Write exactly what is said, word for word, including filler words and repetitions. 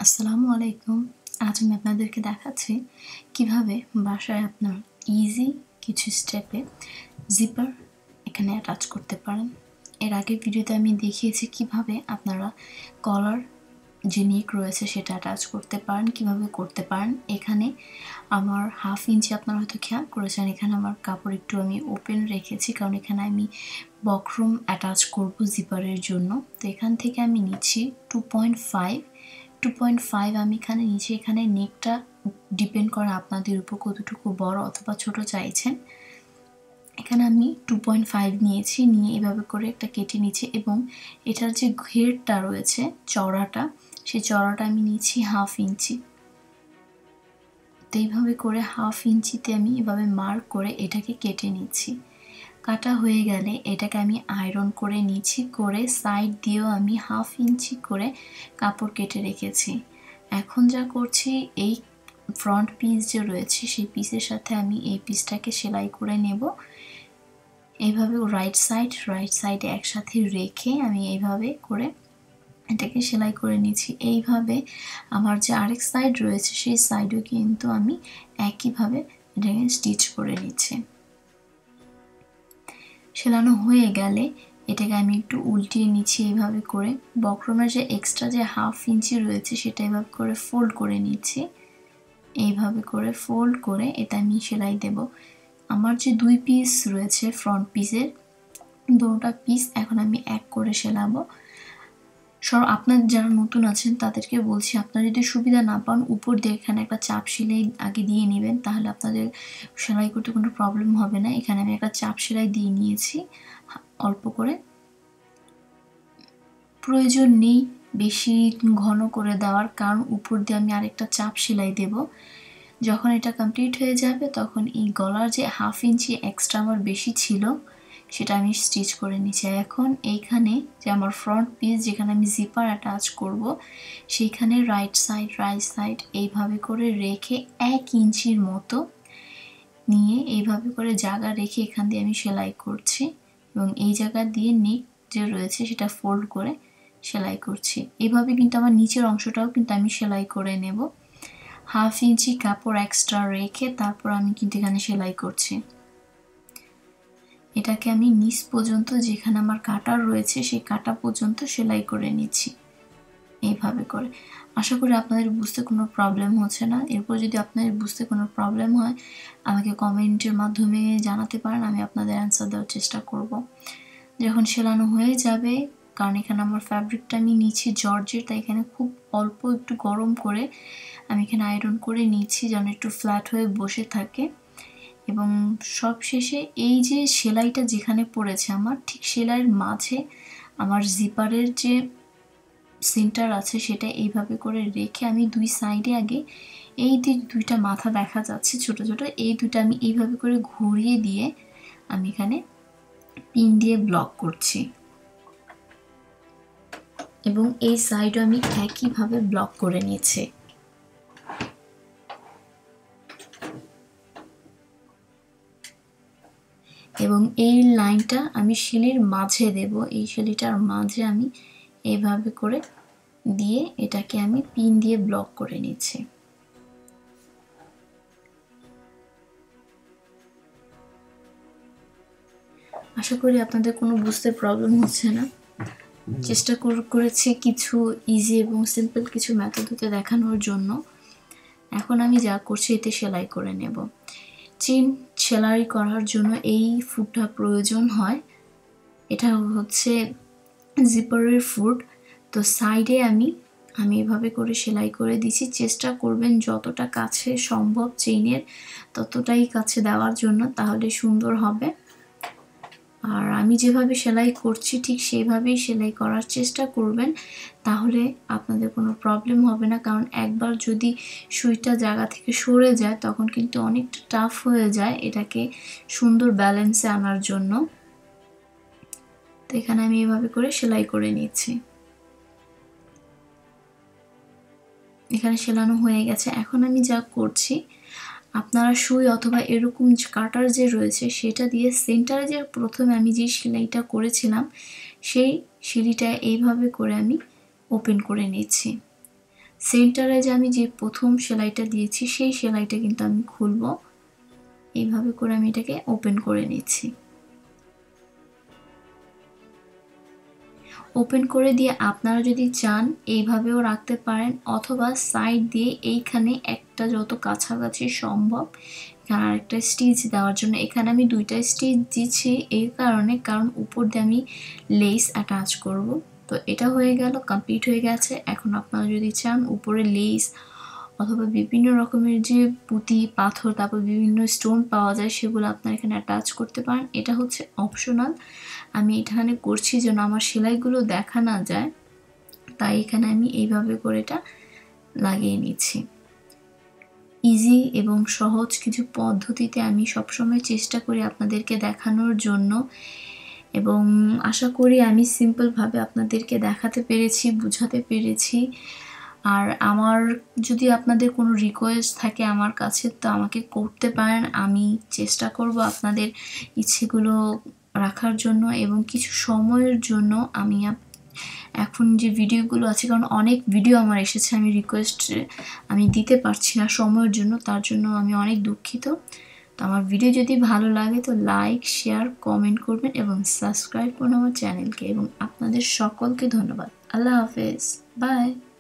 আসসালামু আলাইকুম। আজ আমি আপনাদেরকে দেখাচ্ছি কিভাবে বাসায় আপনার ইজি কিছু স্টেপে জিপার এখানে অ্যাটাচ করতে পারেন। এর আগের ভিডিওতে আমি দেখিয়েছি কিভাবে আপনারা কলার যে নেক রয়েছে সেটা অ্যাটাচ করতে পারেন, কিভাবে করতে পারেন। এখানে আমার হাফ ইঞ্চি আপনারা হয়তো খেয়াল করেছেন, এখানে আমার কাপড় একটু আমি ওপেন রেখেছি কারণ এখানে আমি বক্রম অ্যাটাচ করব জিপারের জন্য। তো এখান থেকে আমি নিচ্ছি two point five two point five আমি এখানে নিচে, এখানে নেকটা ডিপেন্ড করে আপনাদের উপর কতটুকু বড় অথবা ছোট চাইছেন। এখানে আমি টু পয়েন্ট ফাইভ নিয়েছি, নিয়ে এভাবে করে একটা কেটে নিচ্ছি এবং এটার যে ঘেরটা রয়েছে চওড়াটা, সেই চওড়াটা আমি নিচ্ছি হাফ ইঞ্চি। তো এইভাবে করে হাফ ইঞ্চিতে আমি এভাবে মার্ক করে এটাকে কেটে নিচ্ছি। কাটা হয়ে গেলে এটাকে আমি আয়রন করে নিচ্ছি, করে সাইড দিয়েও আমি হাফ ইঞ্চি করে কাপড় কেটে রেখেছি। এখন যা করছি, এই ফ্রন্ট পিস যে রয়েছে সেই পিসের সাথে আমি এই পিসটাকে সেলাই করে নেব। এইভাবে রাইট সাইড রাইট সাইডে একসাথে রেখে আমি এইভাবে করে এটাকে সেলাই করে নিচ্ছি। এইভাবে আমার যে আরেক সাইড রয়েছে সেই সাইডও কিন্তু আমি একইভাবে এটাকে স্টিচ করে নিচ্ছি। সেলানো হয়ে গেলে এটাকে আমি একটু উল্টিয়ে নিচ্ছি এইভাবে করে। বক্রমের যে এক্সট্রা যে হাফ ইঞ্চি রয়েছে সেটা এইভাবে করে ফোল্ড করে নিচ্ছি। এইভাবে করে ফোল্ড করে এটা আমি সেলাই দেব। আমার যে দুই পিস রয়েছে ফ্রন্ট পিসের, দুটোটা পিস এখন আমি এক করে সেলাবো। সব আপনার যারা নতুন আছেন তাদেরকে বলছি, আপনারা যদি সুবিধা না পান উপর দিয়ে এখানে একটা চাপ সেলাই আগে দিয়ে নেবেন, তাহলে আপনাদের সেলাই করতে কোনো প্রবলেম হবে না। এখানে আমি একটা চাপ সেলাই দিয়ে নিয়েছি অল্প করে। প্রয়োজন নেই বেশি ঘন করে দেওয়ার, কারণ উপর দিয়ে আমি আরেকটা চাপ সেলাই দেব। যখন এটা কমপ্লিট হয়ে যাবে তখন এই গলার যে হাফ ইঞ্চি এক্সট্রা আমার বেশি ছিল সেটা আমি স্টিচ করে নিচ্ছি। এখন এইখানে যে আমার ফ্রন্ট পিস যেখানে আমি জিপার অ্যাটাচ করব, সেইখানে রাইট সাইড রাইট সাইড এইভাবে করে রেখে এক ইঞ্চির মতো নিয়ে এইভাবে করে জায়গা রেখে এখান দিয়ে আমি সেলাই করছি এবং এই জায়গা দিয়ে নেক যে রয়েছে সেটা ফোল্ড করে সেলাই করছি। এইভাবে কিন্তু আমার নিচের অংশটাও কিন্তু আমি সেলাই করে নেব। হাফ ইঞ্চি কাপড় এক্সট্রা রেখে তারপর আমি কিন্তু এখানে সেলাই করছি। এটাকে আমি নিচ পর্যন্ত যেখানে আমার কাটা রয়েছে সেই কাটা পর্যন্ত সেলাই করে নিচ্ছি এইভাবে করে। আশা করি আপনাদের বুঝতে কোনো প্রবলেম হচ্ছে না। এরপর যদি আপনাদের বুঝতে কোনো প্রবলেম হয় আমাকে কমেন্টের মাধ্যমে জানাতে পারেন, আমি আপনাদের অ্যান্সার দেওয়ার চেষ্টা করব। যখন সেলানো হয়ে যাবে, কারণ এখানে আমার ফ্যাব্রিকটা আমি নিচ্ছি জর্জের, তাই এখানে খুব অল্প একটু গরম করে আমি এখানে আয়রন করে নিচ্ছি যেন একটু ফ্ল্যাট হয়ে বসে থাকে। এবং সব শেষে এই যে সেলাইটা যেখানে পড়েছে আমার, ঠিক সেলাইয়ের মাঝে আমার জিপারের যে সেন্টার আছে সেটা এইভাবে করে রেখে আমি দুই সাইডে আগে এই দুইটা মাথা দেখা যাচ্ছে ছোট ছোট, এই দুইটা আমি এইভাবে করে ঘুরিয়ে দিয়ে আমি এখানে পিন দিয়ে ব্লক করছি এবং এই সাইডও আমি একইভাবে ব্লক করে নিয়েছি। এবং এই লাইনটা আমি শিলির মাঝে দেব, এই শিলিটার মাঝে আমি এইভাবে করে দিয়ে এটাকে আমি পিন দিয়ে ব্লক করে নিচ্ছি। আশা করি আপনাদের কোনো বুঝতে প্রবলেম হচ্ছে না। চেষ্টা করেছি কিছু ইজি এবং সিম্পল কিছু মেথড হতে দেখানোর জন্য। এখন আমি যা করছি এতে সেলাই করে নেব। চেন সেলাই করার জন্য এই ফুটটা প্রয়োজন হয়, এটা হচ্ছে জিপারের ফুট। তো সাইডে আমি আমি এভাবে করে সেলাই করে দিচ্ছি। চেষ্টা করবেন যতটা কাছে সম্ভব চেইনের ততটাই কাছে দেওয়ার জন্য, তাহলে সুন্দর হবে। আর আমি যেভাবে সেলাই করছি ঠিক সেইভাবেই সেলাই করার চেষ্টা করবেন, তাহলে আপনাদের কোনো প্রবলেম হবে না। কারণ একবার যদি সুইটা জায়গা থেকে সরে যায় তখন কিন্তু অনেকটা টাফ হয়ে যায় এটাকে সুন্দর ব্যালেন্সে আনার জন্য। তো এখানে আমি এভাবে করে সেলাই করে নিচ্ছি। এখানে সেলানো হয়ে গেছে। এখন আমি যা করছি, আপনারা সুই অথবা এরকম কাটার যে রয়েছে সেটা দিয়ে সেন্টারে যে প্রথমে আমি যে সেলাইটা করেছিলাম সেই সিঁড়িটা এইভাবে করে আমি ওপেন করে নিচ্ছি। সেন্টারে যে আমি যে প্রথম সেলাইটা দিয়েছি সেই সেলাইটা কিন্তু আমি খুলবো। এইভাবে করে আমি এটাকে ওপেন করে নিচ্ছি। ওপেন করে দিয়ে আপনারা যদি চান এইভাবেও রাখতে পারেন, অথবা সাইড দিয়ে এইখানে একটা যত কাছাকাছি সম্ভব এখানে আরেকটা স্টিচ দেওয়ার জন্য, এখানে আমি দুইটা স্টিচ দিচ্ছি এই কারণে, কারণ উপর দিয়ে আমি লেস অ্যাটাচ করব। তো এটা হয়ে গেল, কমপ্লিট হয়ে গেছে। এখন আপনারা যদি চান উপরে লেস অথবা বিভিন্ন রকমের যে পুঁতি পাথর তারপর বিভিন্ন স্টোন পাওয়া যায় সেগুলো আপনারা এখানে অ্যাটাচ করতে পারেন। এটা হচ্ছে অপশনাল, আমি এখানে করছি যেন আমার সেলাইগুলো দেখা না যায়, তাই এখানে আমি এইভাবে করে এটা লাগিয়ে নিচ্ছি। ইজি এবং সহজ কিছু পদ্ধতিতে আমি সবসময় চেষ্টা করি আপনাদেরকে দেখানোর জন্য, এবং আশা করি আমি সিম্পলভাবে আপনাদেরকে দেখাতে পেরেছি, বুঝাতে পেরেছি। আর আমার যদি আপনাদের কোনো রিকোয়েস্ট থাকে আমার কাছে তো আমাকে করতে পারেন, আমি চেষ্টা করব আপনাদের ইচ্ছেগুলো রাখার জন্য এবং কিছু সময়ের জন্য আমি এখন যে ভিডিওগুলো আছে, কারণ অনেক ভিডিও আমার এসেছে, আমি রিকোয়েস্ট আমি দিতে পারছি না সময়ের জন্য, তার জন্য আমি অনেক দুঃখিত। তো আমার ভিডিও যদি ভালো লাগে তো লাইক শেয়ার কমেন্ট করবেন এবং সাবস্ক্রাইব করুন আমার চ্যানেলকে, এবং আপনাদের সকলকে ধন্যবাদ। আল্লাহ হাফেজ, বাই।